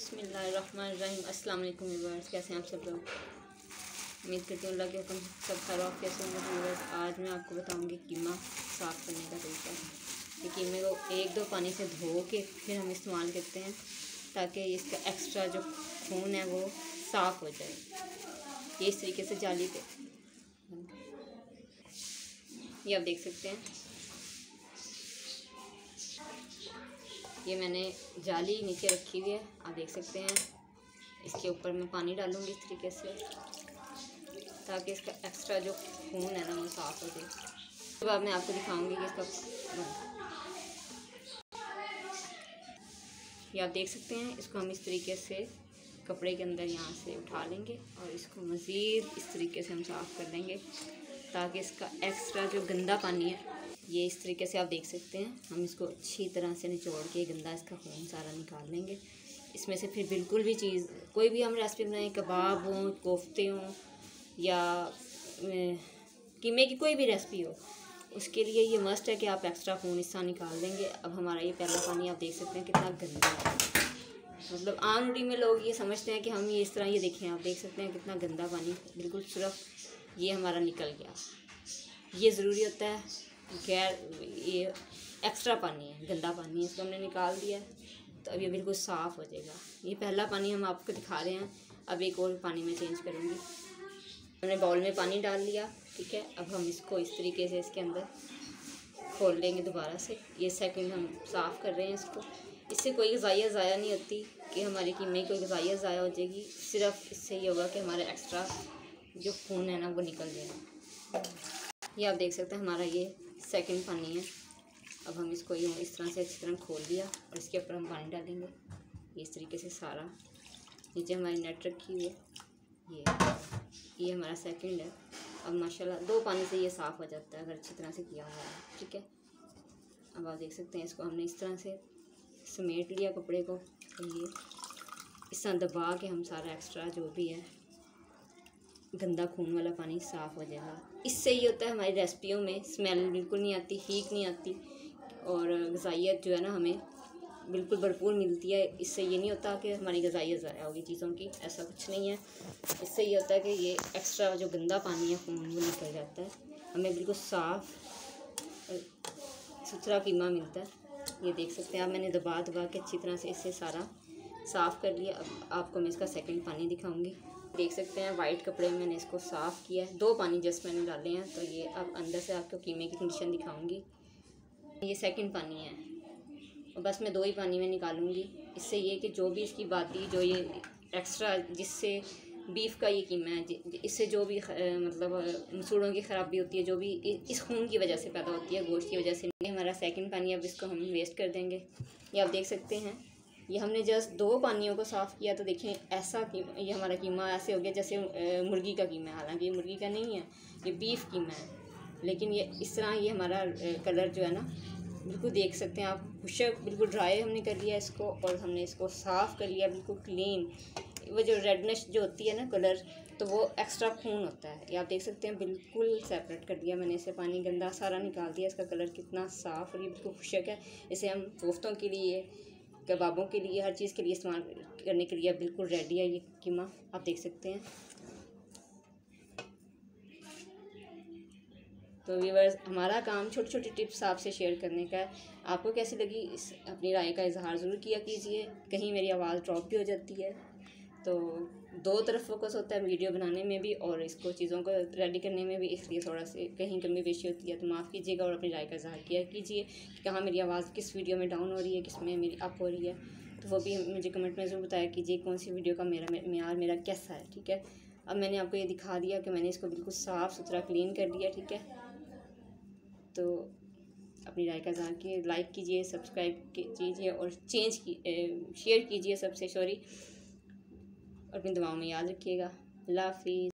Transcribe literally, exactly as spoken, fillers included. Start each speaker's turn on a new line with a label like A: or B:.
A: बिस्मिल्लाहिर्रहमानिर्रहीम। अस्सलाम वालेकुम व्यूअर्स, कैसे हैं आप सब लोग। उम्मीद करती हूँ अल्लाह के हुक्म सब खैर कैसे होंगे व्यूअर्स। आज मैं आपको बताऊँगी कीमा साफ़ करने का तरीका। ये कीमे को एक दो पानी से धो के फिर हम इस्तेमाल करते हैं ताकि इसका एक्स्ट्रा जो खून है वो साफ़ हो जाए। ये इस तरीके से जाली पे ये आप देख सकते हैं। ये मैंने जाली नीचे रखी हुई है, आप देख सकते हैं। इसके ऊपर मैं पानी डालूंगी इस तरीके से ताकि इसका एक्स्ट्रा जो खून है ना वो साफ़ हो जाए। उसके बाद मैं आपको दिखाऊंगी कि इसका ये आप देख सकते हैं। इसको हम इस तरीके से कपड़े के अंदर यहाँ से उठा लेंगे और इसको मज़ीद इस तरीके से हम साफ़ कर लेंगे ताकि इसका एक्स्ट्रा जो गंदा पानी है ये इस तरीके से आप देख सकते हैं। हम इसको अच्छी तरह से निचोड़ के गंदा इसका खून सारा निकाल लेंगे। इसमें से फिर बिल्कुल भी चीज़ कोई भी हम रेसिपी बनाएं, कबाब हों, कोफ्ते हों या कीमे की कोई भी रेसिपी हो, उसके लिए ये मस्ट है कि आप एक्स्ट्रा खून इसका निकाल देंगे। अब हमारा ये पहला पानी आप देख सकते हैं कितना गंदा है। मतलब आम रूटी में लोग ये समझते हैं कि हम ये इस तरह, ये देखें आप देख सकते हैं कितना गंदा पानी बिल्कुल सिर्फ ये हमारा निकल गया। ये ज़रूरी होता है, गैर ये एक्स्ट्रा पानी है, गंदा पानी है, इसको हमने निकाल दिया तो अब ये बिल्कुल साफ़ हो जाएगा। ये पहला पानी हम आपको दिखा रहे हैं। अब एक और पानी में चेंज करूँगी। हमने बाउल में पानी डाल लिया, ठीक है। अब हम इसको इस तरीके से इसके अंदर खोल लेंगे दोबारा से। ये सेकंड हम साफ़ कर रहे हैं इसको। इससे कोई ग़िज़ाइयत ज़ाया नहीं होती कि हमारी कीमे की कोई ग़िज़ाइयत ज़ाया हो जाएगी। सिर्फ इससे ये होगा कि हमारे एक्स्ट्रा जो खून है ना वो निकल जाएगा। ये आप देख सकते हैं हमारा ये सेकंड पानी है। अब हम इसको यूँ इस तरह से अच्छी तरह खोल दिया और इसके ऊपर हम पानी डालेंगे। ये इस तरीके से सारा नीचे हमारी नेट रखी हुई है। ये ये हमारा सेकंड है। अब माशाल्लाह दो पानी से ये साफ़ हो जाता है अगर अच्छी तरह से किया हुआ है, ठीक है। अब आप देख सकते हैं इसको हमने इस तरह से समेट लिया कपड़े को। तो ये इस तरह दबा के हम सारा एक्स्ट्रा जो भी है गंदा खून वाला पानी साफ़ हो जाएगा। इससे ये होता है हमारी रेसिपियों में स्मेल बिल्कुल नहीं आती, हीक नहीं आती और ग़िज़ाइयत जो है ना हमें बिल्कुल भरपूर मिलती है। इससे ये नहीं होता कि हमारी ग़िज़ाइयत ज़ाया होगी चीज़ों की, ऐसा कुछ नहीं है। इससे ये होता है कि ये एक्स्ट्रा जो गंदा पानी है खून वो निकल जाता है, हमें बिल्कुल साफ़ सुथरा कीमा मिलता है। ये देख सकते हैं आप, मैंने दबा दबा के अच्छी तरह से इसे सारा साफ़ कर लिया। अब आपको मैं इसका सेकंड पानी दिखाऊंगी। देख सकते हैं वाइट कपड़े में मैंने इसको साफ़ किया है। दो पानी जस्ट मैंने डाले हैं। तो ये अब अंदर से आपको कीमे की कंडीशन दिखाऊंगी। ये सेकंड पानी है और बस मैं दो ही पानी में निकालूंगी। इससे ये कि जो भी इसकी बाती जो ये एक्स्ट्रा जिससे बीफ का ये कीमा है, इससे जो भी मतलब मसूड़ों की ख़राबी होती है, जो भी इस खून की वजह से पैदा होती है, गोश्त की वजह से। ये हमारा सेकंड पानी, अब इसको हम वेस्ट कर देंगे। ये आप देख सकते हैं ये हमने जस्ट दो पानियों को साफ़ किया तो देखें ऐसा कीमा, ये हमारा कीमा ऐसे हो गया जैसे मुर्गी का कीमा है। हालांकि ये मुर्गी का नहीं है, ये बीफ कीमा है, लेकिन ये इस तरह ये हमारा कलर जो है ना बिल्कुल देख सकते हैं आप, खुशक बिल्कुल ड्राई हमने कर लिया इसको और हमने इसको साफ़ कर लिया बिल्कुल क्लीन। वो जो रेडनेस जो होती है ना कलर, तो वो एक्स्ट्रा खून होता है। ये आप देख सकते हैं बिल्कुल सेपरेट कर दिया मैंने इसे, पानी गंदा सारा निकाल दिया। इसका कलर कितना साफ़ और ये बिल्कुल खुशक है। इसे हम कोफ्तों के लिए, कबाबों के लिए, हर चीज़ के लिए इस्तेमाल करने के लिए बिल्कुल रेडी है ये कीमा, आप देख सकते हैं। तो व्यूअर्स, हमारा काम छोटी छोटी टिप्स आपसे शेयर करने का है। आपको कैसी लगी इस अपनी राय का इजहार ज़रूर किया कीजिए। कहीं मेरी आवाज़ ड्रॉप भी हो जाती है तो दो तरफ फोकस होता है, वीडियो बनाने में भी और इसको चीज़ों को रेडी करने में भी, इसलिए थोड़ा सी कहीं कमी पेशी होती है तो माफ़ कीजिएगा और अपनी राय का इजहार किया कीजिए कि कहाँ मेरी आवाज़ किस वीडियो में डाउन हो रही है, किस में मेरी अप हो रही है। तो वो भी मुझे कमेंट में ज़रूर बताया कीजिए कौन सी वीडियो का मेरा मेयार मेरा कैसा है, ठीक है। अब मैंने आपको ये दिखा दिया कि मैंने इसको बिल्कुल साफ़ सुथरा क्लीन कर दिया, ठीक है। तो अपनी राय का इज़हार कीजिए, लाइक कीजिए, सब्सक्राइब कीजिए और चेंज की शेयर कीजिए सबसे, सॉरी, और अपनी दुआओं में याद रखिएगा। अल्लाह हाफ़िज़।